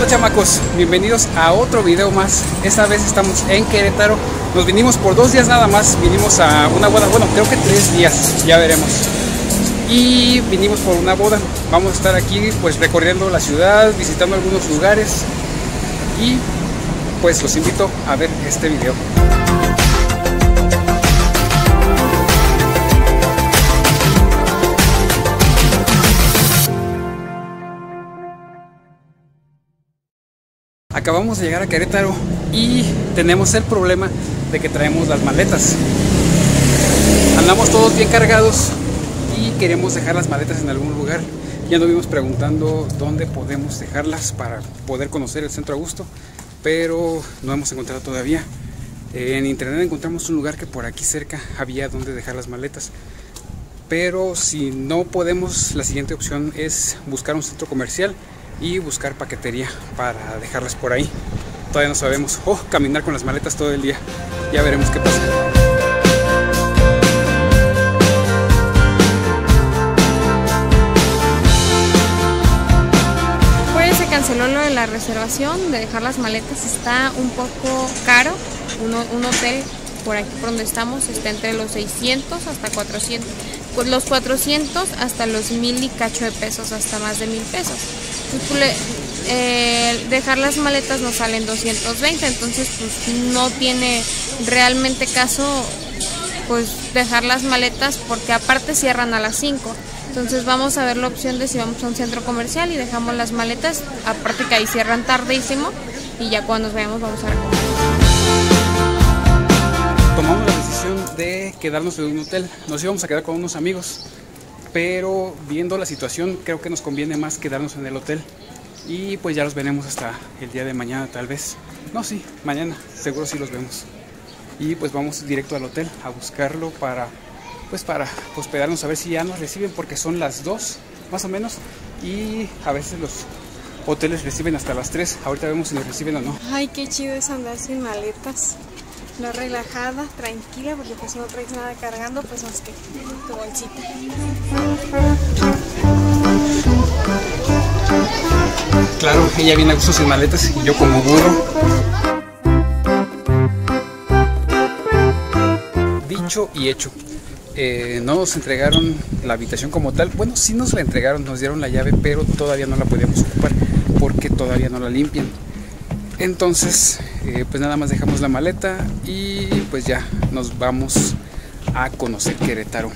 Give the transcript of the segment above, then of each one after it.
Hola chamacos, bienvenidos a otro video más. Esta vez estamos en Querétaro. Nos vinimos por 2 días nada más. Vinimos a una boda, bueno, creo que 3 días, ya veremos. Y vinimos por una boda. Vamos a estar aquí pues recorriendo la ciudad, visitando algunos lugares. Y pues los invito a ver este video. Acabamos de llegar a Querétaro y tenemos el problema de que traemos las maletas. Andamos todos bien cargados y queremos dejar las maletas en algún lugar. Ya nos vimos preguntando dónde podemos dejarlas para poder conocer el centro a gusto, pero no hemos encontrado todavía. En internet encontramos un lugar que por aquí cerca había donde dejar las maletas, pero si no podemos, la siguiente opción es buscar un centro comercial y buscar paquetería para dejarlas por ahí. Todavía no sabemos, o caminar con las maletas todo el día. Ya veremos qué pasa. Pues se canceló lo de la reservación de dejar las maletas. Está un poco caro. Un hotel por aquí por donde estamos está entre los 600 hasta 400. Pues los 400 hasta los 1000 y cacho de pesos, hasta más de 1000 pesos. Dejar las maletas nos salen 220, entonces pues no tiene realmente caso pues dejar las maletas, porque aparte cierran a las 5. Entonces vamos a ver la opción de si vamos a un centro comercial y dejamos las maletas, aparte que ahí cierran tardísimo y ya cuando nos vayamos vamos a recoger. Tomamos la decisión de quedarnos en un hotel. Nos íbamos a quedar con unos amigos, pero viendo la situación creo que nos conviene más quedarnos en el hotel. Y pues ya los veremos hasta el día de mañana tal vez. No, sí, mañana seguro sí los vemos. Y pues vamos directo al hotel a buscarlo para hospedarnos, a ver si ya nos reciben, porque son las 2 más o menos. Y a veces los hoteles reciben hasta las 3. Ahorita vemos si nos reciben o no. Ay, qué chido es andar sin maletas. No, relajada, tranquila, porque pues no traes nada cargando, pues más que tu bolsita. Claro, ella viene a gusto sin maletas y yo como burro. Dicho y hecho. No nos entregaron la habitación como tal. Bueno, sí nos la entregaron, nos dieron la llave, pero todavía no la podíamos ocupar porque todavía no la limpian. Entonces, pues nada más dejamos la maleta y pues ya nos vamos a conocer Querétaro.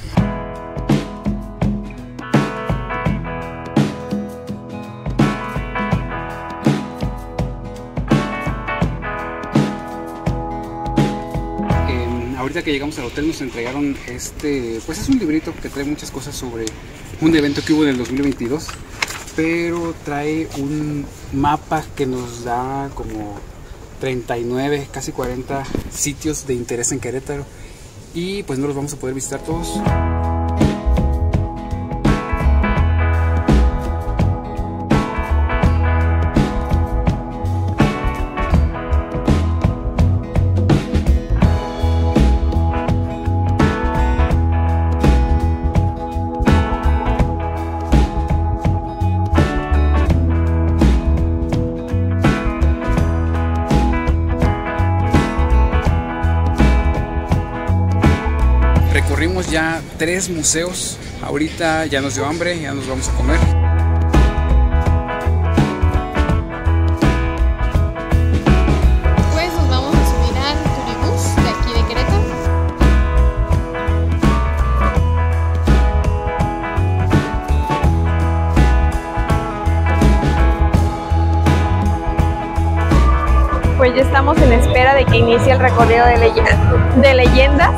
Ahorita que llegamos al hotel nos entregaron pues es un librito que trae muchas cosas sobre un evento que hubo en el 2022, pero trae un mapa que nos da como 39, casi 40 sitios de interés en Querétaro, y pues no los vamos a poder visitar todos. Recorrimos ya 3 museos, ahorita ya nos dio hambre, ya nos vamos a comer. Pues nos vamos a subir al Turibús de aquí de Querétaro. Pues ya estamos en espera de que inicie el recorrido de leyendas.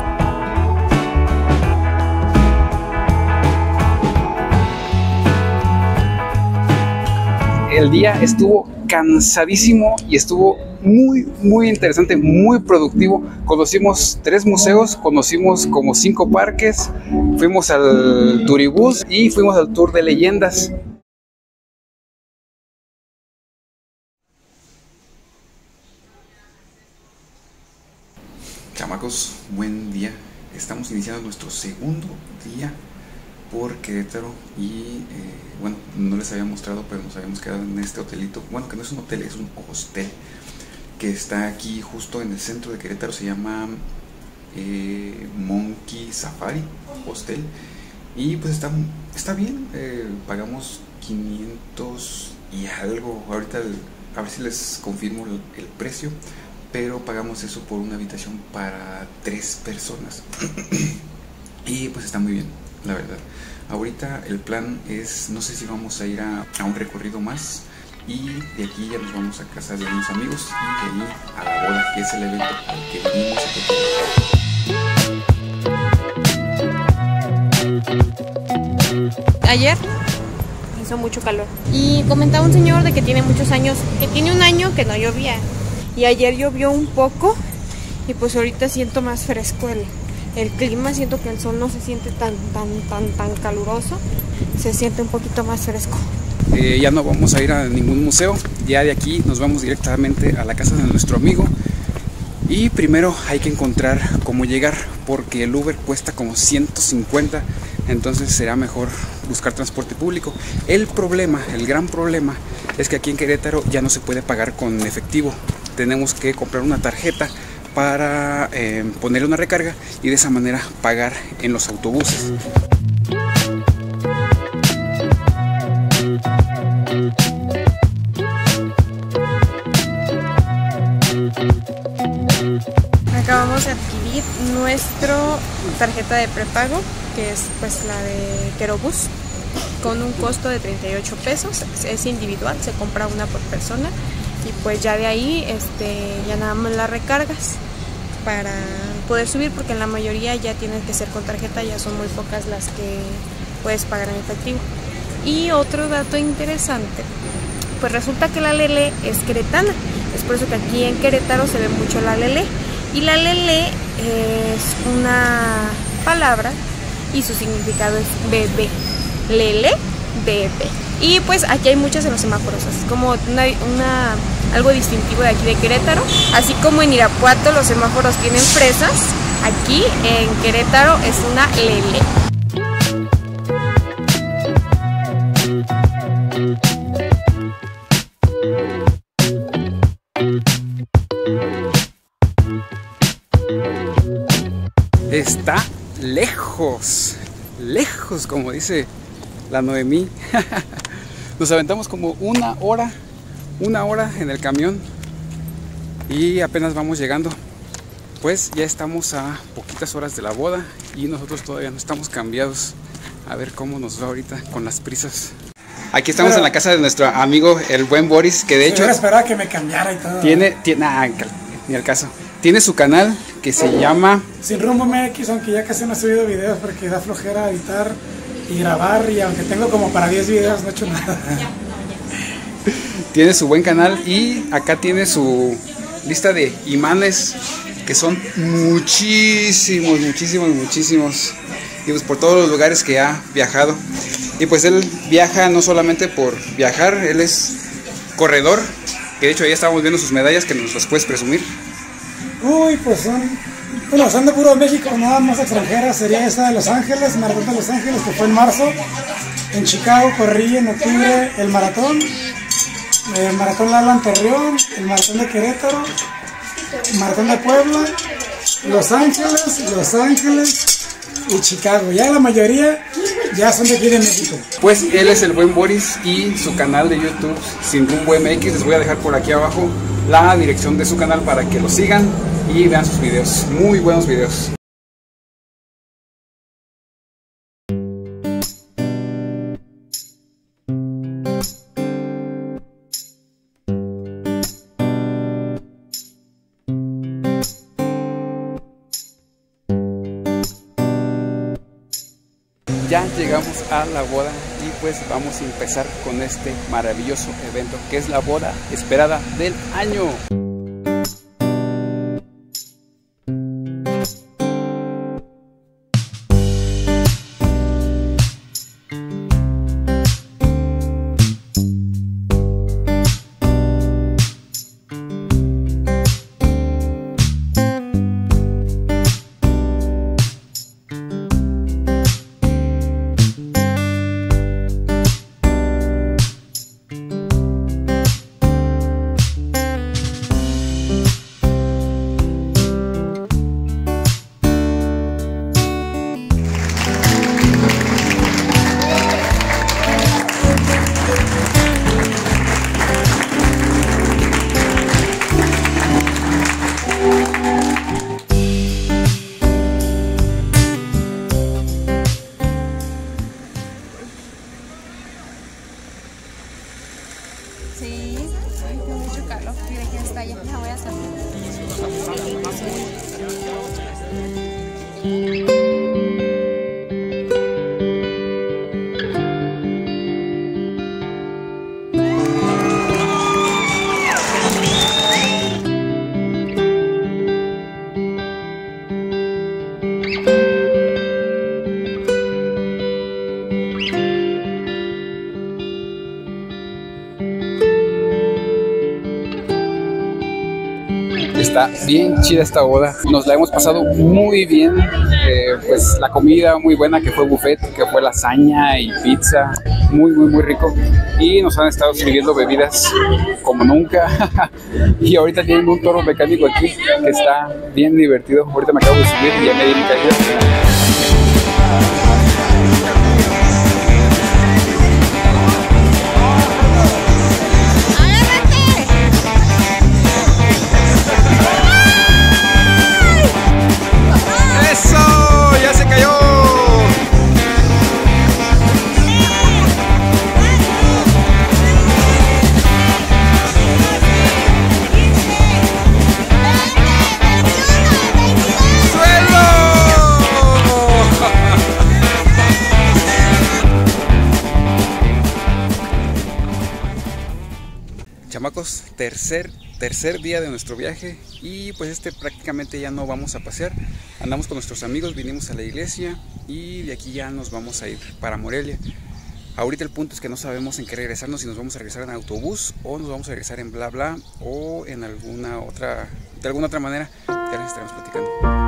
El día estuvo cansadísimo y estuvo muy interesante, muy productivo. Conocimos 3 museos, conocimos como 5 parques, fuimos al Turibús y fuimos al tour de leyendas. Chamacos, buen día. Estamos iniciando nuestro segundo día por Querétaro y bueno, no les había mostrado, pero nos habíamos quedado en este hotelito. Bueno, que no es un hotel, es un hostel que está aquí justo en el centro de Querétaro. Se llama Monkey Safari Hostel y pues está bien. Pagamos 500 y algo. Ahorita a ver si les confirmo el precio, pero pagamos eso por una habitación para 3 personas y pues está muy bien, la verdad. Ahorita el plan es, no sé si vamos a ir a un recorrido más y de aquí ya nos vamos a casa de unos amigos y de ahí a la boda, que es el evento al que venimos a Ayer hizo mucho calor y comentaba un señor de que tiene muchos años, que tiene un año que no llovía, y ayer llovió un poco y pues ahorita siento más fresco el clima. Siento que el sol no se siente tan caluroso, se siente un poquito más fresco. Ya no vamos a ir a ningún museo, ya de aquí nos vamos directamente a la casa de nuestro amigo. Y primero hay que encontrar cómo llegar, porque el Uber cuesta como 150, entonces será mejor buscar transporte público. El gran problema es que aquí en Querétaro ya no se puede pagar con efectivo. Tenemos que comprar una tarjeta para ponerle una recarga y de esa manera pagar en los autobuses. Acabamos de adquirir nuestra tarjeta de prepago, que es pues la de Querobús, con un costo de 38 pesos. Es individual, se compra una por persona y pues ya de ahí ya nada más la recargas para poder subir, porque en la mayoría ya tienen que ser con tarjeta, ya son muy pocas las que puedes pagar en efectivo. Y otro dato interesante, pues resulta que la lele es queretana, es por eso que aquí en Querétaro se ve mucho la lele. Y la lele es una palabra y su significado es bebé. Lele, bebé. Y pues aquí hay muchas en los semáforos, es como algo distintivo de aquí de Querétaro. Así como en Irapuato los semáforos tienen fresas, aquí en Querétaro es una lele. Está lejos, como dice la Noemí. Nos aventamos como una hora en el camión y apenas vamos llegando. Pues ya estamos a poquitas horas de la boda y nosotros todavía no estamos cambiados. A ver cómo nos va ahorita con las prisas. Aquí estamos en la casa de nuestro amigo, el buen Boris, que de hecho... Yo esperaba que me cambiara y todo. Ni al caso. Tiene su canal que se llama... Sin Rumbo MX, aunque ya casi no he subido videos porque da flojera editar y grabar, y aunque tengo como para 10 videos no he hecho nada. Tiene su buen canal y acá tiene su lista de imanes, que son muchísimos. Y pues por todos los lugares que ha viajado. Y pues él viaja no solamente por viajar, él es corredor, que de hecho ya estábamos viendo sus medallas, que nos las puedes presumir. Uy, pues son de puro México, nada más extranjeras. Sería esta de Los Ángeles, Maratón de Los Ángeles, que fue en marzo. En Chicago corrí en octubre el maratón Lala en Torreón, el maratón de Querétaro, el maratón de Puebla, Los Ángeles y Chicago. Ya la mayoría ya son de aquí de México. Pues él es el buen Boris y su canal de YouTube Sin Rumbo MX. Les voy a dejar por aquí abajo la dirección de su canal para que lo sigan y vean sus videos, muy buenos videos. Ya llegamos a la boda y pues vamos a empezar con este maravilloso evento que es la boda esperada del año. Está bien chida esta boda, nos la hemos pasado muy bien, pues la comida muy buena, que fue buffet, que fue lasaña y pizza, muy rico, y nos han estado sirviendo bebidas como nunca y ahorita tienen un toro mecánico aquí que está bien divertido. Ahorita me acabo de subir y ya me di mi caída. Chamacos, tercer día de nuestro viaje y pues prácticamente ya no vamos a pasear. Andamos con nuestros amigos, vinimos a la iglesia y de aquí ya nos vamos a ir para Morelia. Ahorita el punto es que no sabemos en qué regresarnos, si nos vamos a regresar en autobús o nos vamos a regresar en BlaBla o en de alguna otra manera. Ya les estaremos platicando.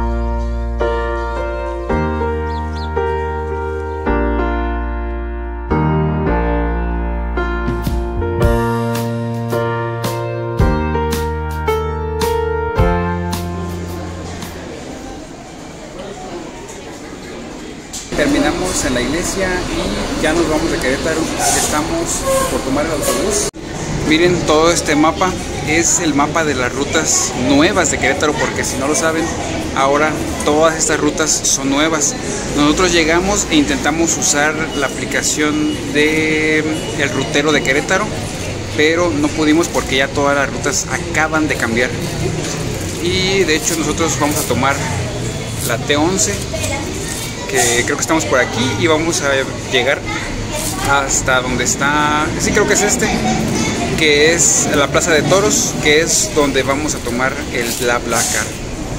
Terminamos en la iglesia y ya nos vamos de Querétaro. Estamos por tomar el autobús. Miren, todo este mapa es el mapa de las rutas nuevas de Querétaro, porque si no lo saben, ahora todas estas rutas son nuevas. Nosotros llegamos e intentamos usar la aplicación de el rutero de Querétaro, pero no pudimos porque ya todas las rutas acaban de cambiar. Y de hecho nosotros vamos a tomar la T11, que creo que estamos por aquí, y vamos a llegar hasta donde está, sí creo que es que es la Plaza de Toros, que es donde vamos a tomar el BlaBlaCar.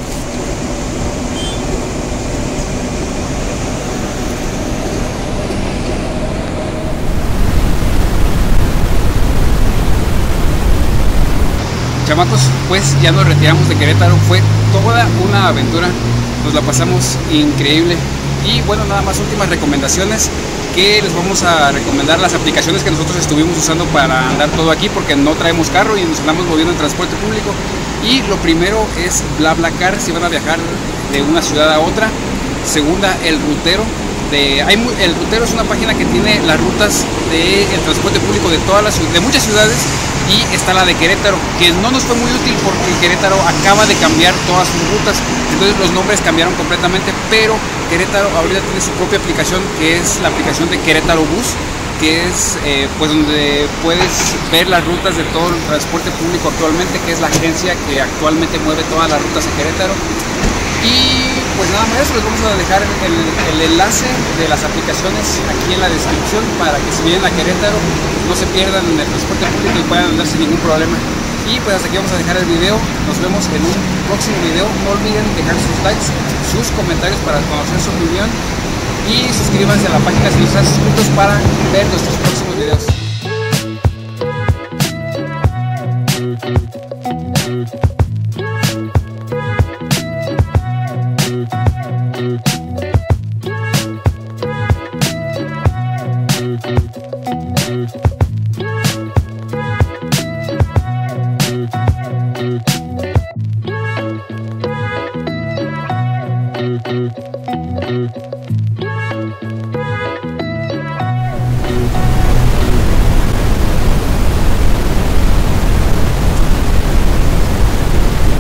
Chamacos, pues ya nos retiramos de Querétaro, fue toda una aventura, nos la pasamos increíble. Y bueno, nada más últimas recomendaciones, que les vamos a recomendar las aplicaciones que nosotros estuvimos usando para andar todo aquí, porque no traemos carro y nos andamos moviendo en transporte público. Y lo primero es BlaBlaCar, si van a viajar de una ciudad a otra. Segunda, el rutero. El rutero es una página que tiene las rutas del transporte público de muchas ciudades, y está la de Querétaro, que no nos fue muy útil porque Querétaro acaba de cambiar todas sus rutas, entonces los nombres cambiaron completamente, pero Querétaro ahorita tiene su propia aplicación, que es la aplicación de Querétaro Bus, que es pues donde puedes ver las rutas de todo el transporte público actualmente, que es la agencia que actualmente mueve todas las rutas en Querétaro. Y pues nada más, les vamos a dejar el enlace de las aplicaciones aquí en la descripción, para que si vienen a Querétaro no se pierdan en el transporte público y puedan andar sin ningún problema. Y pues hasta aquí vamos a dejar el video, nos vemos en un próximo video. No olviden dejar sus likes, sus comentarios para conocer su opinión, y suscríbanse a la página si no están suscritos para ver nuestros próximos videos. Thank you.